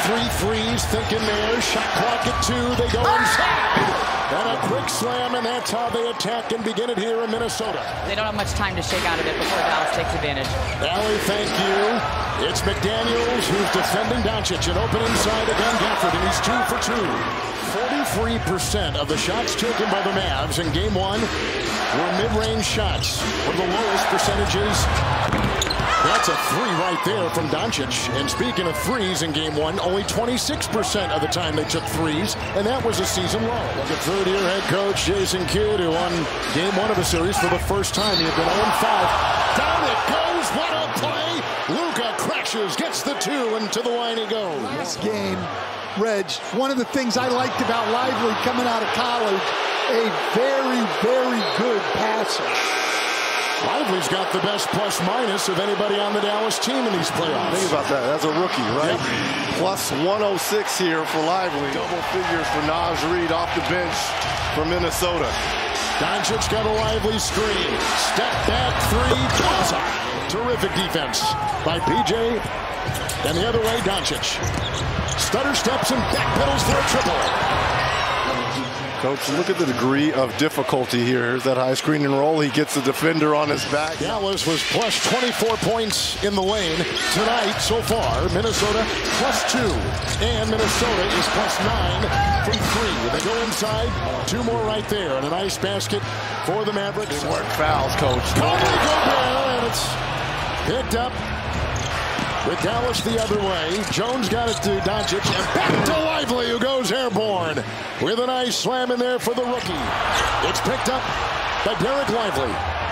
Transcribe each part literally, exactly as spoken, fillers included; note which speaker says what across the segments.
Speaker 1: three threes, thinking there. Shot clock at two. They go inside. And a quick slam, and that's how they attack and begin it here in Minnesota.
Speaker 2: They don't have much time to shake out of it before Dallas takes advantage.
Speaker 1: Allie, thank you. It's McDaniels who's defending Doncic. And open inside again, Gafford, and he's two for two. forty-three percent of the shots taken by the Mavs in game one were mid-range shots. One of the lowest percentages. That's a three right there from Doncic. And speaking of threes in game one, only twenty-six percent of the time they took threes, and that was a season low. Look at third-year head coach Jason Kidd, who won game one of the series for the first time. He had been oh and five. Down it goes. What a play. Luka crashes, gets the two, and to the line he goes.
Speaker 3: Last game, Reg, one of the things I liked about Lively coming out of college, a very, very good passer.
Speaker 1: Lively's got the best plus-minus of anybody on the Dallas team in these playoffs.
Speaker 4: Think about that. That's a rookie, right? Yep. Plus one oh six here for Lively. Double figures for Naz Reid off the bench for Minnesota.
Speaker 1: Doncic got a Lively screen. Step back three. Gaza. Terrific defense by P J. And the other way, Doncic. Stutter steps and backpedals for a triple.
Speaker 4: Coach, look at the degree of difficulty here. Here's that high screen and roll. He gets the defender on his back.
Speaker 1: Dallas was plus twenty-four points in the lane tonight so far. Minnesota plus two. And Minnesota is plus nine from three. They go inside. Two more right there. And a nice basket for the Mavericks.
Speaker 4: Good work fouls, Coach.
Speaker 1: Cody Gobert, and it's picked up with Dallas the other way. Jones got it to Doncic, and back to Lively, who goes airborne with a nice slam in there for the rookie. It's picked up by Derek Lively.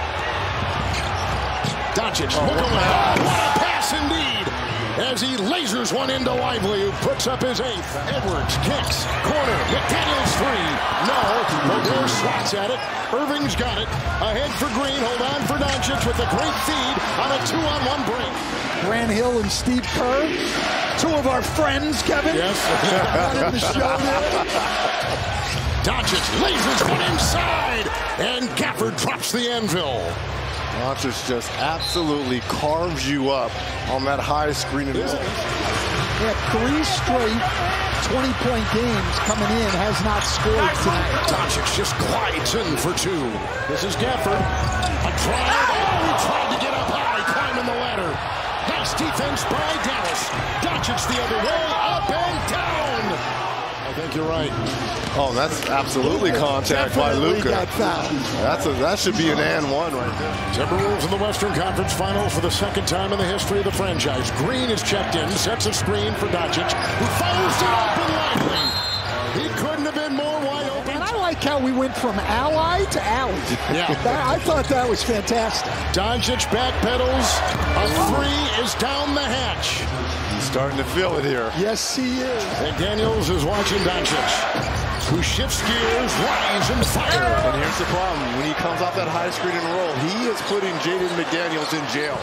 Speaker 1: Doncic,
Speaker 4: oh,
Speaker 1: look away. What a pass indeed, as he lasers one into Lively, who puts up his eighth. Edwards kicks, corner, McDaniels three. No, Gobert swats at it. Irving's got it. Ahead for Green, hold on for Doncic with a great feed on a two-on-one break.
Speaker 3: Grant Hill and Steve Kerr, two of our friends, Kevin.
Speaker 1: Yes.
Speaker 3: Not in the show there.
Speaker 1: Doncic lasers one inside, and Gafford drops the anvil.
Speaker 4: Doncic just absolutely carves you up on that high screen and roll.
Speaker 3: Yeah, three straight twenty-point games coming in, has not scored tonight.
Speaker 1: Doncic just glides in for two. This is Gafford. A drive. Oh, he tried to get up high, climbing the ladder. Nice defense by Dallas. Doncic the other way, up and down. I think you're right.
Speaker 4: Oh, that's absolutely contact by Luka. That's a, that should be an and one right there.
Speaker 1: Timberwolves in the Western Conference Finals for the second time in the history of the franchise. Green is checked in, sets a screen for Doncic, who fires it open Lively. He couldn't have been more wide open.
Speaker 3: And I like how we went from ally to alley.
Speaker 1: Yeah.
Speaker 3: I thought that was fantastic.
Speaker 1: Doncic backpedals. A three is down the hatch.
Speaker 4: He's starting to feel it here.
Speaker 3: Yes, he is.
Speaker 1: McDaniels is watching Doncic, who shifts gears, rise, and fire.
Speaker 4: And here's the problem. When he comes off that high screen and roll, he is putting Jaden McDaniels in jail.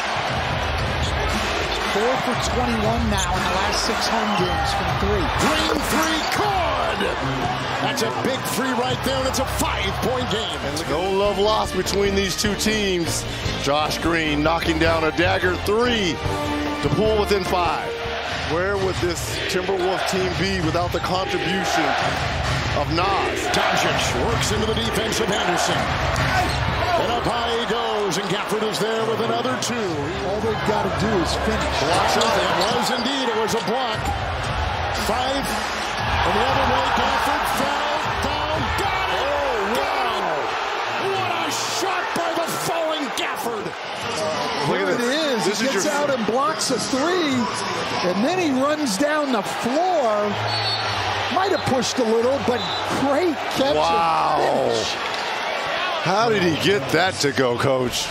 Speaker 3: Four for twenty-one now in the last six home games from three.
Speaker 1: Green three, good. That's a big three right there, and it's a five-point game.
Speaker 4: And no love lost between these two teams. Josh Green knocking down a dagger three to pull within five. Where would this Timberwolves team be without the contribution of Naz?
Speaker 1: Doncic works into the defense of Henderson. And up high he goes, and Gafford is there with another two.
Speaker 3: All they've got to do is finish.
Speaker 1: Blocks it. It was indeed. It was a block. Five. And the other way, Gafford fell down. Got it! Oh, wow. What a shot by the falling Gafford.
Speaker 3: Here it is.
Speaker 4: This
Speaker 3: he
Speaker 4: is
Speaker 3: gets
Speaker 4: your...
Speaker 3: out and blocks a three, and then he runs down the floor. Might have pushed a little, but great catch.
Speaker 4: Wow.
Speaker 3: And finish.
Speaker 4: How did he get that to go, Coach?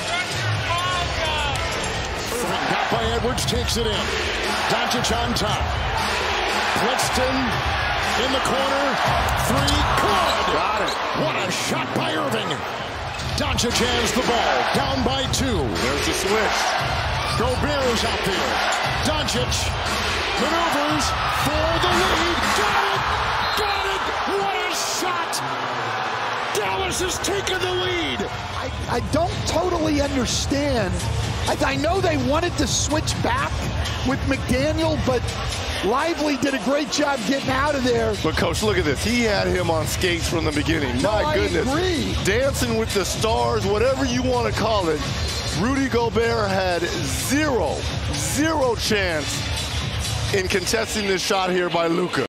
Speaker 1: Got by Edwards, takes it in. Doncic on top. Clixton in the corner. Three, good.
Speaker 4: Got it.
Speaker 1: What a shot by Irving. Doncic has the ball, down by two.
Speaker 4: There's the switch.
Speaker 1: Gobert is out there. Doncic maneuvers for the lead. Got it! Got it! What a shot! Dallas has taken the lead.
Speaker 3: I, I don't totally understand. I, I know they wanted to switch back with McDaniel, but Lively did a great job getting out of there.
Speaker 4: But, Coach, look at this. He had him on skates from the beginning.
Speaker 3: No,
Speaker 4: My
Speaker 3: I
Speaker 4: goodness.
Speaker 3: agree.
Speaker 4: Dancing with the stars, whatever you want to call it. Rudy Gobert had zero, zero chance in contesting this shot here by Luka.